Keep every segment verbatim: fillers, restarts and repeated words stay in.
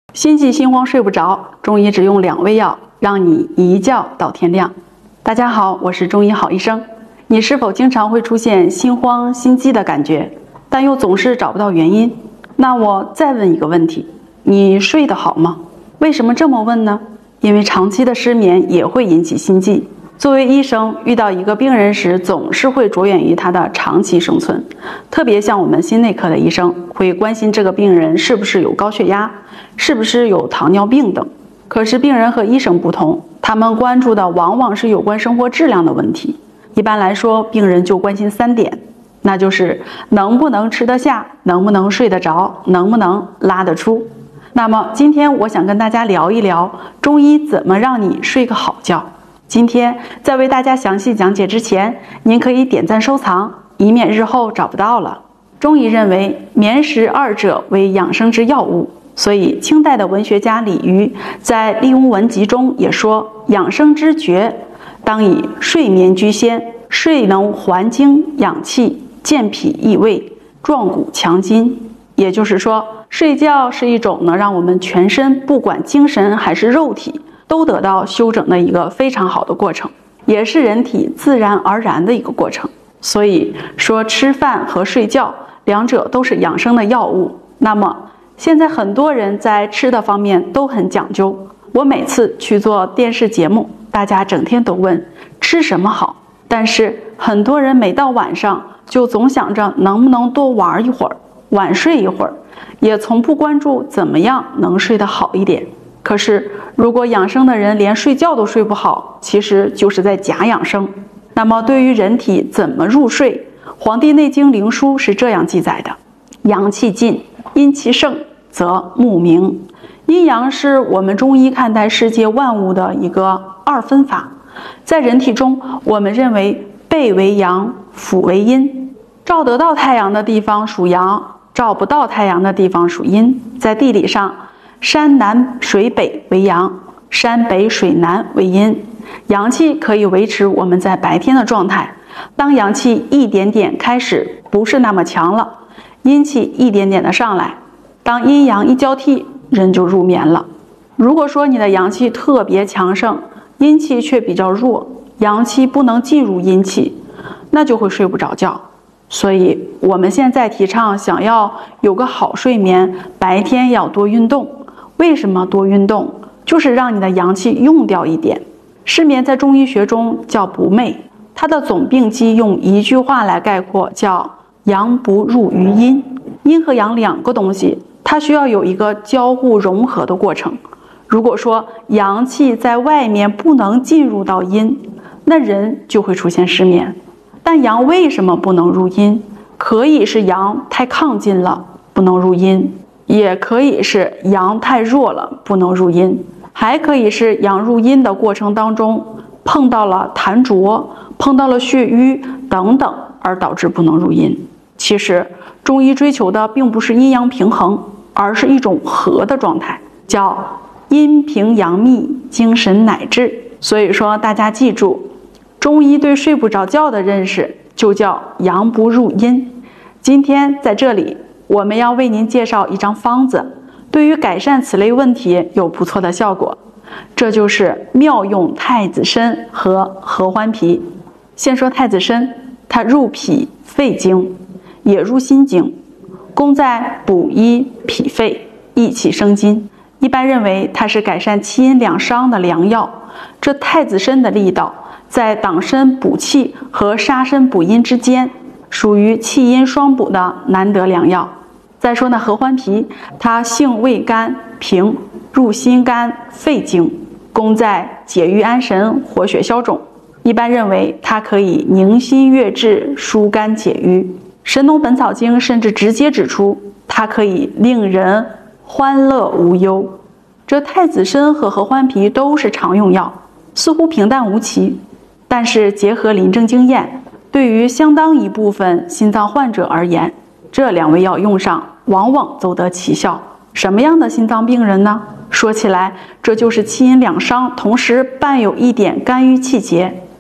心悸心慌睡不着，中医只用两味药，让你一觉到天亮。大家好，我是中医好医生。你是否经常会出现心慌心悸的感觉，但又总是找不到原因？那我再问一个问题，你睡得好吗？为什么这么问呢？因为长期的失眠也会引起心悸。作为医生，遇到一个病人时，总是会着眼于他的长期生存。特别像我们心内科的医生，会关心这个病人是不是有高血压，是不是有糖尿病等。可是病人和医生不同，他们关注的往往是有关生活质量的问题。一般来说，病人就关心三点，那就是能不能吃得下，能不能睡得着，能不能拉得出。那么今天我想跟大家聊一聊中医怎么让你睡个好觉。今天在为大家详细讲解之前，您可以点赞收藏，以免日后找不到了。中医认为眠食二者为养生之要务，所以清代的文学家李渔在《笠翁文集》中也说，养生之诀当以睡眠居先，睡能还精养气，健脾益胃，壮骨强筋。也就是说，睡觉是一种能让我们全身不管精神还是肉体都得到休整的一个非常好的过程，也是人体自然而然的一个过程。所以说吃饭和睡觉两者都是养生的要务。那么现在很多人在吃的方面都很讲究，我每次去做电视节目，大家整天都问吃什么好，但是很多人每到晚上就总想着能不能多玩一会儿，晚睡一会儿，也从不关注怎么样能睡得好一点。可是如果养生的人连睡觉都睡不好，其实就是在假养生。那么对于人体怎么入睡，《黄帝内经灵枢》是这样记载的：阳气尽，阴气盛，则目明。阴阳是我们中医看待世界万物的一个二分法。在人体中，我们认为背为阳，腹为阴，照得到太阳的地方属阳，照不到太阳的地方属阴。在地理上，山南水北为阳，山北水南为阴。阳气可以维持我们在白天的状态，当阳气一点点开始不是那么强了，阴气一点点的上来，当阴阳一交替，人就入眠了。如果说你的阳气特别强盛，阴气却比较弱，阳气不能进入阴气，那就会睡不着觉。所以我们现在提倡想要有个好睡眠，白天要多运动。为什么多运动？就是让你的阳气用掉一点。失眠在中医学中叫不寐，它的总病机用一句话来概括，叫阳不入于阴。阴和阳两个东西，它需要有一个交互融合的过程。如果说阳气在外面不能进入到阴，那人就会出现失眠。但阳为什么不能入阴？可以是阳太亢进了，不能入阴，也可以是阳太弱了，不能入阴，还可以是阳入阴的过程当中碰到了痰浊，碰到了血瘀等等，而导致不能入阴。其实中医追求的并不是阴阳平衡，而是一种和的状态，叫阴平阳密，精神乃至。所以说大家记住，中医对睡不着觉的认识就叫阳不入阴。今天在这里我们要为您介绍一张方子，对于改善此类问题有不错的效果，这就是妙用太子参和合欢皮。先说太子参，它入脾肺经，也入心经，功在补益脾肺，益气生津。一般认为它是改善气阴两伤的良药。这太子参的力道在党参补气和沙参补阴之间，属于气阴双补的难得良药。再说呢，合欢皮，它性味甘平，入心肝肺经，功在解郁安神，活血消肿。一般认为它可以宁心悦志，疏肝解郁。《神农本草经》甚至直接指出，它可以令人欢乐无忧。这太子参和合欢皮都是常用药，似乎平淡无奇，但是结合临证经验，对于相当一部分心脏患者而言，这两味药用上往往奏得奇效。什么样的心脏病人呢？说起来，这就是气阴两伤，同时伴有一点肝郁气结。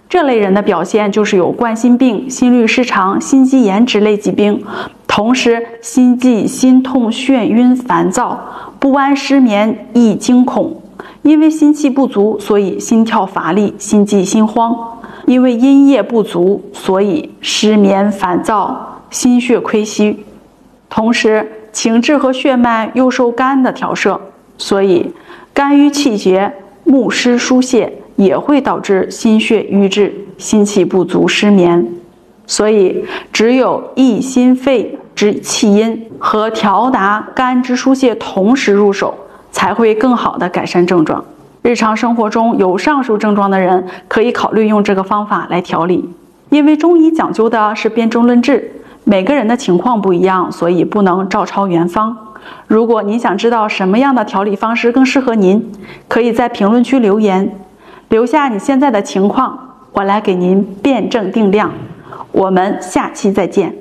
这类人的表现就是有冠心病、心律失常、心肌炎之类疾病，同时心悸、心痛、眩晕、烦躁、不安、失眠、易惊恐。因为心气不足，所以心跳乏力、心悸、心慌；因为阴液不足，所以失眠、烦躁、心血亏虚。同时，情志和血脉又受肝的调摄，所以肝郁气结、目失疏泄，也会导致心血瘀滞、心气不足、失眠。所以，只有益心肺之气阴和调达肝之疏泄同时入手，才会更好的改善症状。日常生活中有上述症状的人，可以考虑用这个方法来调理。因为中医讲究的是辨证论治，每个人的情况不一样，所以不能照抄原方。如果您想知道什么样的调理方式更适合您，可以在评论区留言，留下你现在的情况，我来给您辨证定量。我们下期再见。